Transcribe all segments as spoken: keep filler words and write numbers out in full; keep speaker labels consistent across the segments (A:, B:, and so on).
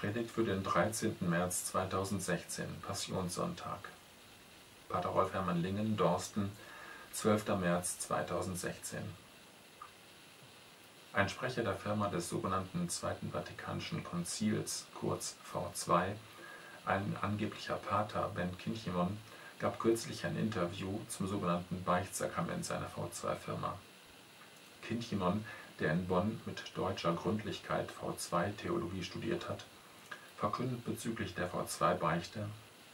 A: Predigt für den dreizehnten März zweitausendsechzehn, Passionssonntag. Pater Rolf Hermann Lingen, Dorsten, zwölfter März zweitausendsechzehn. Ein Sprecher der Firma des sogenannten Zweiten Vatikanischen Konzils, kurz V zwei, ein angeblicher Pater, Ben Kinchimon, gab kürzlich ein Interview zum sogenannten Beichtsakrament seiner V zwei Firma. Kinchimon, der in Bonn mit deutscher Gründlichkeit V zwei Theologie studiert hat, verkündet bezüglich der V zwei Beichte: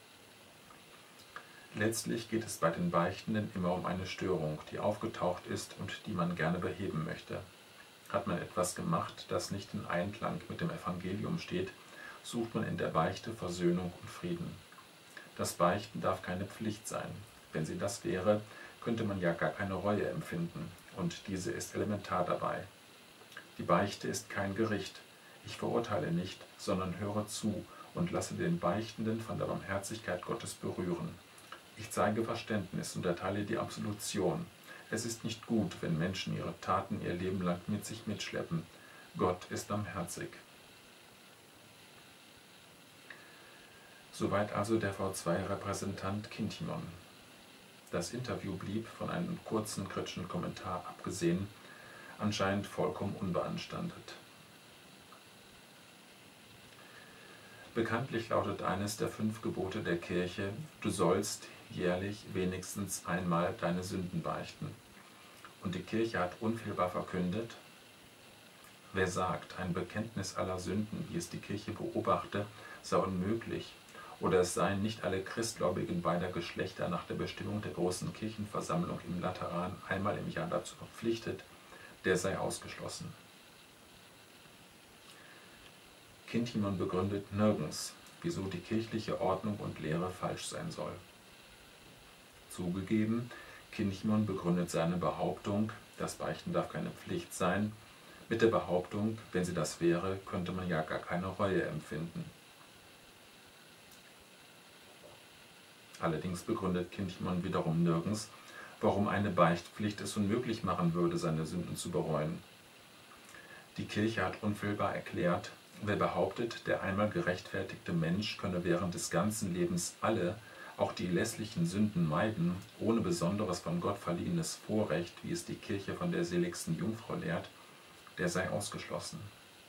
A: Letztlich geht es bei den Beichtenden immer um eine Störung, die aufgetaucht ist und die man gerne beheben möchte. Hat man etwas gemacht, das nicht in Einklang mit dem Evangelium steht, sucht man in der Beichte Versöhnung und Frieden. Das Beichten darf keine Pflicht sein. Wenn sie das wäre, könnte man ja gar keine Reue empfinden, und diese ist elementar dabei. Die Beichte ist kein Gericht. Ich verurteile nicht, sondern höre zu und lasse den Beichtenden von der Barmherzigkeit Gottes berühren. Ich zeige Verständnis und erteile die Absolution. Es ist nicht gut, wenn Menschen ihre Taten ihr Leben lang mit sich mitschleppen. Gott ist barmherzig. Soweit also der V zwei Repräsentant Kinchimon. Das Interview blieb, von einem kurzen kritischen Kommentar abgesehen, anscheinend vollkommen unbeanstandet. Bekanntlich lautet eines der fünf Gebote der Kirche: Du sollst jährlich wenigstens einmal deine Sünden beichten. Und die Kirche hat unfehlbar verkündet: Wer sagt, ein Bekenntnis aller Sünden, wie es die Kirche beobachte, sei unmöglich, oder es seien nicht alle Christgläubigen beider Geschlechter nach der Bestimmung der großen Kirchenversammlung im Lateran einmal im Jahr dazu verpflichtet, der sei ausgeschlossen. Kinchimon begründet nirgends, wieso die kirchliche Ordnung und Lehre falsch sein soll. Zugegeben, Kinchimon begründet seine Behauptung, das Beichten darf keine Pflicht sein, mit der Behauptung, wenn sie das wäre, könnte man ja gar keine Reue empfinden. Allerdings begründet Kinchimon wiederum nirgends, warum eine Beichtpflicht es unmöglich machen würde, seine Sünden zu bereuen. Die Kirche hat unfehlbar erklärt: Wer behauptet, der einmal gerechtfertigte Mensch könne während des ganzen Lebens alle, auch die lässlichen Sünden meiden, ohne besonderes von Gott verliehenes Vorrecht, wie es die Kirche von der seligsten Jungfrau lehrt, der sei ausgeschlossen.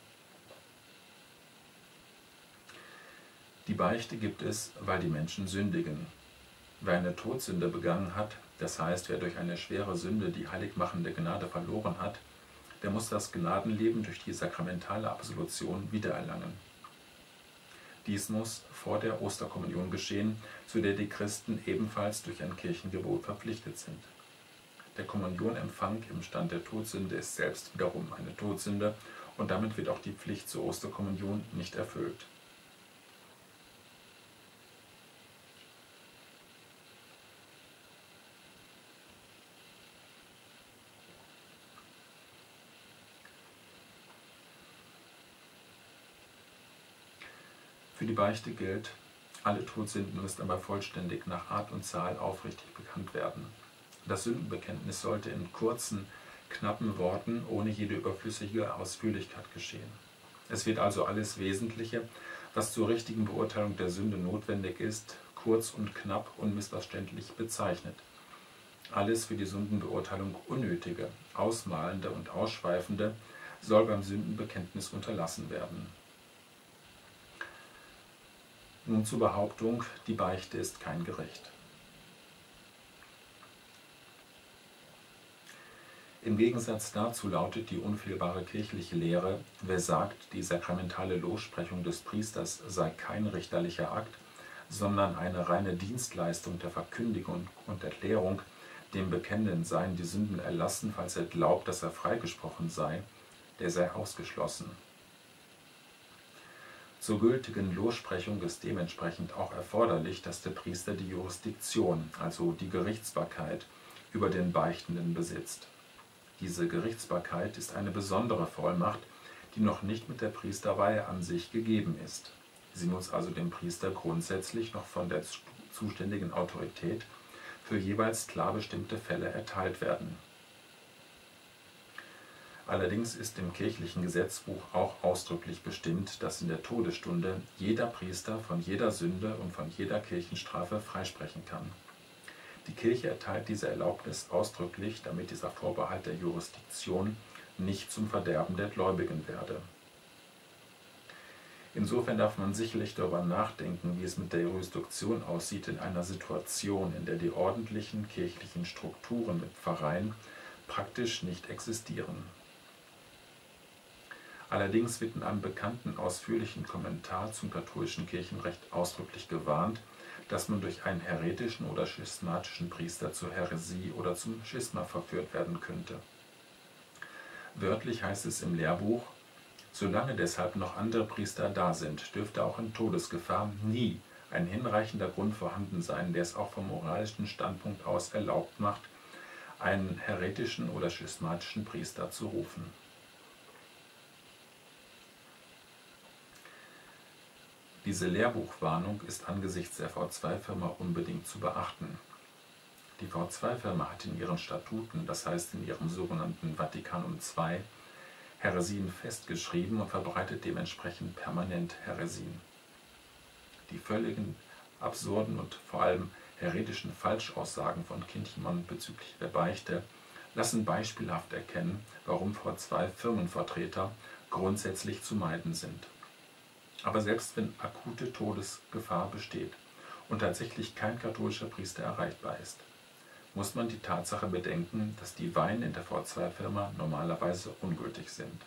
A: Die Beichte gibt es, weil die Menschen sündigen. Wer eine Todsünde begangen hat, das heißt, wer durch eine schwere Sünde die heiligmachende Gnade verloren hat, der muss das Gnadenleben durch die sakramentale Absolution wiedererlangen. Dies muss vor der Osterkommunion geschehen, zu der die Christen ebenfalls durch ein Kirchengebot verpflichtet sind. Der Kommunionempfang im Stand der Todsünde ist selbst wiederum eine Todsünde, und damit wird auch die Pflicht zur Osterkommunion nicht erfüllt. Für die Beichte gilt: Alle Todsünden müssen aber vollständig nach Art und Zahl aufrichtig bekannt werden. Das Sündenbekenntnis sollte in kurzen, knappen Worten ohne jede überflüssige Ausführlichkeit geschehen. Es wird also alles Wesentliche, was zur richtigen Beurteilung der Sünde notwendig ist, kurz und knapp unmissverständlich bezeichnet. Alles für die Sündenbeurteilung Unnötige, Ausmalende und Ausschweifende soll beim Sündenbekenntnis unterlassen werden. Nun zur Behauptung, die Beichte ist kein Gericht. Im Gegensatz dazu lautet die unfehlbare kirchliche Lehre: Wer sagt, die sakramentale Lossprechung des Priesters sei kein richterlicher Akt, sondern eine reine Dienstleistung der Verkündigung und Erklärung, dem Bekennenden seien die Sünden erlassen, falls er glaubt, dass er freigesprochen sei, der sei ausgeschlossen. Zur gültigen Lossprechung ist dementsprechend auch erforderlich, dass der Priester die Jurisdiktion, also die Gerichtsbarkeit, über den Beichtenden besitzt. Diese Gerichtsbarkeit ist eine besondere Vollmacht, die noch nicht mit der Priesterweihe an sich gegeben ist. Sie muss also dem Priester grundsätzlich noch von der zuständigen Autorität für jeweils klar bestimmte Fälle erteilt werden. Allerdings ist im kirchlichen Gesetzbuch auch ausdrücklich bestimmt, dass in der Todesstunde jeder Priester von jeder Sünde und von jeder Kirchenstrafe freisprechen kann. Die Kirche erteilt diese Erlaubnis ausdrücklich, damit dieser Vorbehalt der Jurisdiktion nicht zum Verderben der Gläubigen werde. Insofern darf man sicherlich darüber nachdenken, wie es mit der Jurisdiktion aussieht in einer Situation, in der die ordentlichen kirchlichen Strukturen mit Pfarreien praktisch nicht existieren. Allerdings wird in einem bekannten ausführlichen Kommentar zum katholischen Kirchenrecht ausdrücklich gewarnt, dass man durch einen häretischen oder schismatischen Priester zur Häresie oder zum Schisma verführt werden könnte. Wörtlich heißt es im Lehrbuch: Solange deshalb noch andere Priester da sind, dürfte auch in Todesgefahr nie ein hinreichender Grund vorhanden sein, der es auch vom moralischen Standpunkt aus erlaubt macht, einen häretischen oder schismatischen Priester zu rufen. Diese Lehrbuchwarnung ist angesichts der V zwei Firma unbedingt zu beachten. Die V zwei Firma hat in ihren Statuten, das heißt in ihrem sogenannten Vatikanum zwei, Häresien festgeschrieben und verbreitet dementsprechend permanent Häresien. Die völligen, absurden und vor allem häretischen Falschaussagen von Kinchimon bezüglich der Beichte lassen beispielhaft erkennen, warum V zwei Firmenvertreter grundsätzlich zu meiden sind. Aber selbst wenn akute Todesgefahr besteht und tatsächlich kein katholischer Priester erreichbar ist, muss man die Tatsache bedenken, dass die Weihen in der V zwei Firma normalerweise ungültig sind.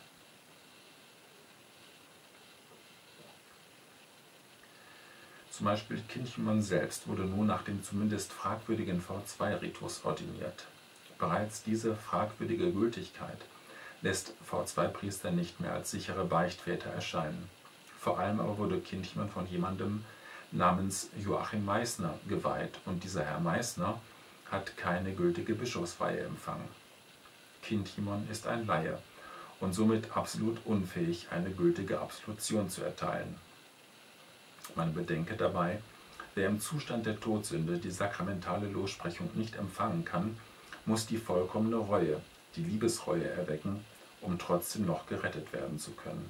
A: Zum Beispiel Kinchimon selbst wurde nur nach dem zumindest fragwürdigen V zwei Ritus ordiniert. Bereits diese fragwürdige Gültigkeit lässt V zwei Priester nicht mehr als sichere Beichtväter erscheinen. Vor allem aber wurde Kinchimon von jemandem namens Joachim Meissner geweiht und dieser Herr Meissner hat keine gültige Bischofsweihe empfangen. Kinchimon ist ein Laie und somit absolut unfähig, eine gültige Absolution zu erteilen. Man bedenke dabei, wer im Zustand der Todsünde die sakramentale Lossprechung nicht empfangen kann, muss die vollkommene Reue, die Liebesreue erwecken, um trotzdem noch gerettet werden zu können.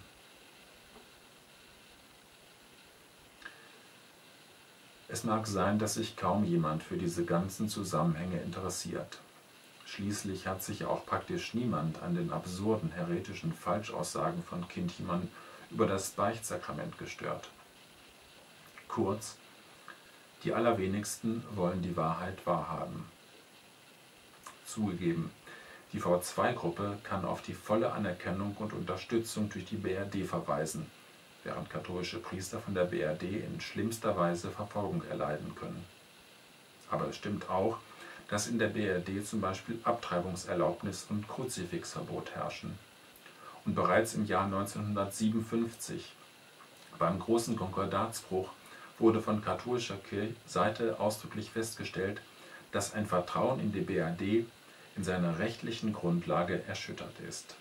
A: Es mag sein, dass sich kaum jemand für diese ganzen Zusammenhänge interessiert. Schließlich hat sich auch praktisch niemand an den absurden häretischen Falschaussagen von Kinchimon über das Beichtsakrament gestört. Kurz, die allerwenigsten wollen die Wahrheit wahrhaben. Zugegeben, die V zwei Gruppe kann auf die volle Anerkennung und Unterstützung durch die B R D verweisen, während katholische Priester von der B R D in schlimmster Weise Verfolgung erleiden können. Aber es stimmt auch, dass in der B R D zum Beispiel Abtreibungserlaubnis und Kruzifixverbot herrschen. Und bereits im Jahr neunzehnhundertsiebenundfünfzig, beim großen Konkordatsbruch, wurde von katholischer Seite ausdrücklich festgestellt, dass ein Vertrauen in die B R D in seiner rechtlichen Grundlage erschüttert ist.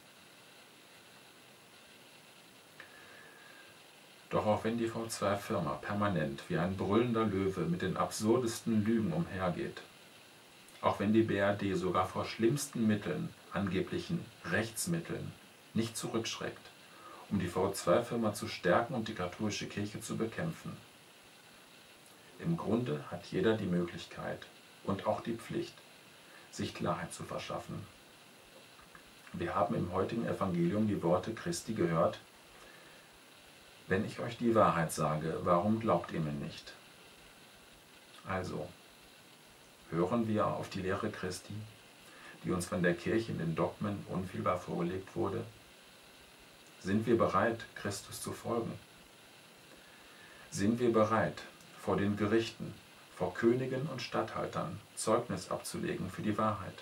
A: Doch auch wenn die V zwei Firma permanent wie ein brüllender Löwe mit den absurdesten Lügen umhergeht, auch wenn die B R D sogar vor schlimmsten Mitteln, angeblichen Rechtsmitteln, nicht zurückschreckt, um die V zwei Firma zu stärken und die katholische Kirche zu bekämpfen. Im Grunde hat jeder die Möglichkeit und auch die Pflicht, sich Klarheit zu verschaffen. Wir haben im heutigen Evangelium die Worte Christi gehört: Wenn ich euch die Wahrheit sage, warum glaubt ihr mir nicht? Also, hören wir auf die Lehre Christi, die uns von der Kirche in den Dogmen unfehlbar vorgelegt wurde? Sind wir bereit, Christus zu folgen? Sind wir bereit, vor den Gerichten, vor Königen und Statthaltern Zeugnis abzulegen für die Wahrheit?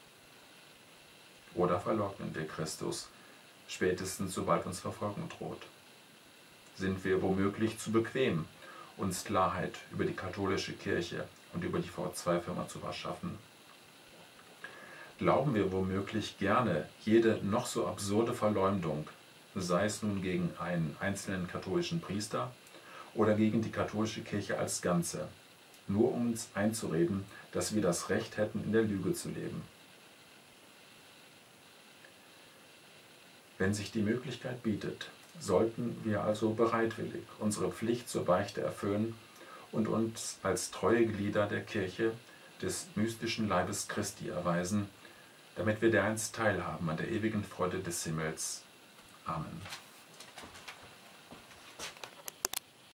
A: Oder verleugnen wir Christus, spätestens sobald uns Verfolgung droht? Sind wir womöglich zu bequem, uns Klarheit über die katholische Kirche und über die V zwei Firma zu verschaffen? Glauben wir womöglich gerne jede noch so absurde Verleumdung, sei es nun gegen einen einzelnen katholischen Priester oder gegen die katholische Kirche als Ganze, nur um uns einzureden, dass wir das Recht hätten, in der Lüge zu leben? Wenn sich die Möglichkeit bietet, sollten wir also bereitwillig unsere Pflicht zur Beichte erfüllen und uns als treue Glieder der Kirche des mystischen Leibes Christi erweisen, damit wir dereinst teilhaben an der ewigen Freude des Himmels. Amen.